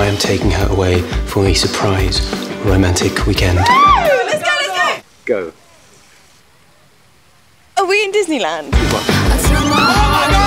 am taking her away for a surprise romantic weekend. Let's go, let's go! Go. Are we in Disneyland? What?